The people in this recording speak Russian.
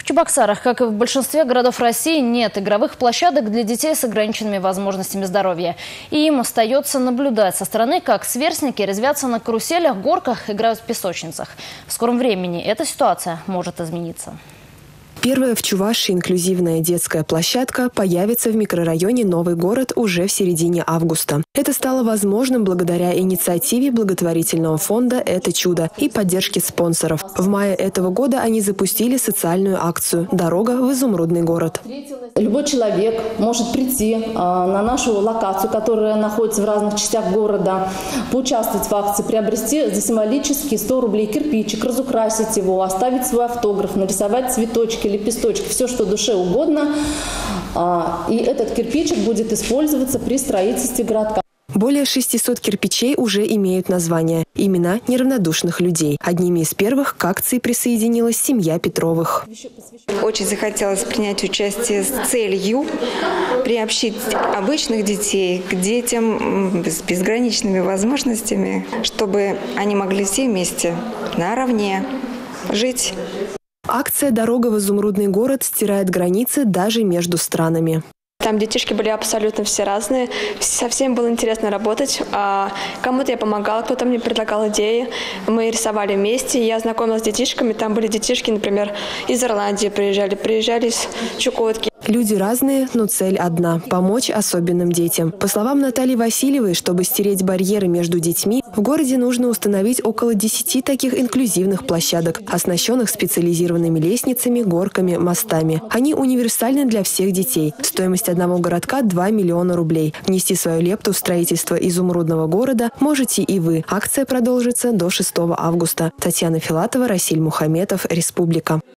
Чебоксарах, как и в большинстве городов России, нет игровых площадок для детей с ограниченными возможностями здоровья. И им остается наблюдать со стороны, как сверстники резвятся на каруселях, горках, играют в песочницах. В скором времени эта ситуация может измениться. Первая в Чувашии инклюзивная детская площадка появится в микрорайоне Новый город уже в середине августа. Это стало возможным благодаря инициативе благотворительного фонда «Это чудо» и поддержке спонсоров. В мае этого года они запустили социальную акцию «Дорога в изумрудный город». Любой человек может прийти на нашу локацию, которая находится в разных частях города, поучаствовать в акции, приобрести за символические 100 рублей кирпичик, разукрасить его, оставить свой автограф, нарисовать цветочки, лепесточки, все, что душе угодно. И этот кирпичик будет использоваться при строительстве городка. Более 600 кирпичей уже имеют название – имена неравнодушных людей. Одними из первых к акции присоединилась семья Петровых. Очень захотелось принять участие с целью приобщить обычных детей к детям с безграничными возможностями, чтобы они могли все вместе наравне жить. Акция «Дорога в изумрудный город» стирает границы даже между странами. Там детишки были абсолютно все разные, со всеми было интересно работать. Кому-то я помогала, кто-то мне предлагал идеи. Мы рисовали вместе, я знакомилась с детишками. Там были детишки, например, из Ирландии приезжали из Чукотки. Люди разные, но цель одна – помочь особенным детям. По словам Натальи Васильевой, чтобы стереть барьеры между детьми, в городе нужно установить около 10 таких инклюзивных площадок, оснащенных специализированными лестницами, горками, мостами. Они универсальны для всех детей. Стоимость одного городка – 2 миллиона рублей. Внести свою лепту в строительство изумрудного города можете и вы. Акция продолжится до 6 августа. Татьяна Филатова, Расиль Мухаметов, Республика.